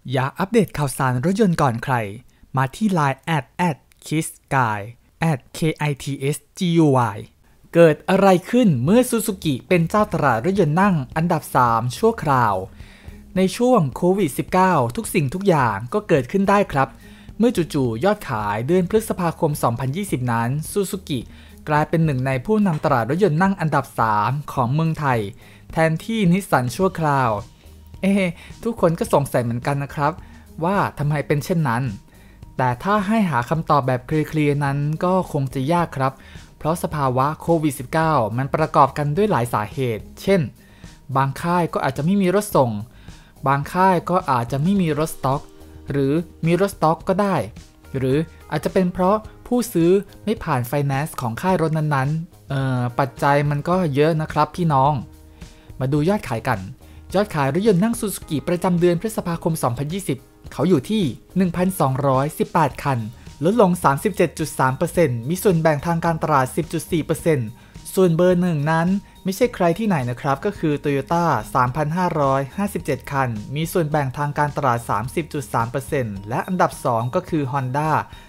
อย่าอัปเดตข่าวสารรถยนต์ก่อนใครมาที่ Line @KISGUY @KITSGUY เกิดอะไรขึ้นเมื่อซูซูกิเป็นเจ้าตลาดรถยนต์นั่งอันดับ 3 ชั่วคราวในช่วงโควิด -19 ทุกสิ่งทุกอย่างก็เกิดขึ้นได้ครับเมื่อจู่ๆยอดขายเดือนพฤษภาคม 2020 นั้นซูซูกิกลายเป็นหนึ่งในผู้นำตลาดรถยนต์นั่งอันดับ 3 ของเมืองไทยแทนที่นิสสันชั่วคราวทุกคนก็สงสัยเหมือนกันนะครับว่าทำไมเป็นเช่นนั้นแต่ถ้าให้หาคำตอบแบบเคลียร์ๆนั้นก็คงจะยากครับเพราะสภาวะโควิด -19 มันประกอบกันด้วยหลายสาเหตุเช่นบางค่ายก็อาจจะไม่มีรถส่งบางค่ายก็อาจจะไม่มีรถสต็อกหรือมีรถสต็อกก็ได้หรืออาจจะเป็นเพราะผู้ซื้อไม่ผ่านไฟแนนซ์ของค่ายรถนั้นๆปัจจัยมันก็เยอะนะครับพี่น้องมาดูยอดขายกันยอดขายรถยนต์นั่งซูซูกิประจำเดือนพฤษภาคม 2020 เขาอยู่ที่ 1,218 คันลดลง 37.3% มีส่วนแบ่งทางการตลาด 10.4% ส่วนเบอร์หนึ่งนั้นไม่ใช่ใครที่ไหนนะครับก็คือ Toyota 3,557 คันมีส่วนแบ่งทางการตลาด 30.3% และอันดับ 2 ก็คือ Honda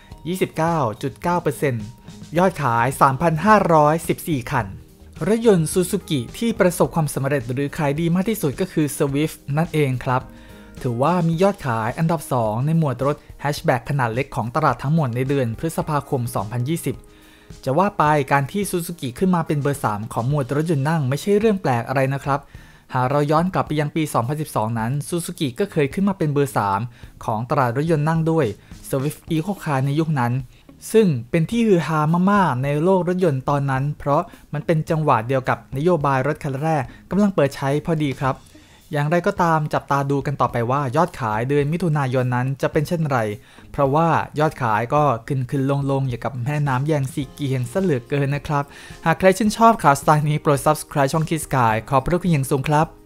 29.9% ยอดขาย 3,514 คันรถยนต์ซูซูกิที่ประสบความสำเร็จหรือขายดีมากที่สุดก็คือ Swift นั่นเองครับถือว่ามียอดขายอันดับ 2 ในหมวดรถแฮชแบ็กขนาดเล็กของตลาดทั้งหมดในเดือนพฤษภาคม 2020 จะว่าไปการที่ซูซูกิขึ้นมาเป็นเบอร์ 3 ของหมวดรถยนต์นั่งไม่ใช่เรื่องแปลกอะไรนะครับหากเราย้อนกลับไปยังปี 2012 นั้นซูซูกิก็เคยขึ้นมาเป็นเบอร์ 3 ของตลาดรถยนต์นั่งด้วย Swift Eco Car ในยุคนั้นซึ่งเป็นที่ฮือฮามากๆในโลกรถยนต์ตอนนั้นเพราะมันเป็นจังหวะเดียวกับนโยบายรถคันแรกกำลังเปิดใช้พอดีครับอย่างไรก็ตามจับตาดูกันต่อไปว่ายอดขายเดือนมิถุนายนนั้นจะเป็นเช่นไรเพราะว่ายอดขายก็ขึ้นลงอย่างกับแม่น้ำแยงซีเกียนซะเหลือเกินนะครับหากใครชื่นชอบข่าวสไตล์นี้โปรด Subscribe ช่อง KISGUY ขอบพระคุณอย่างสูงครับ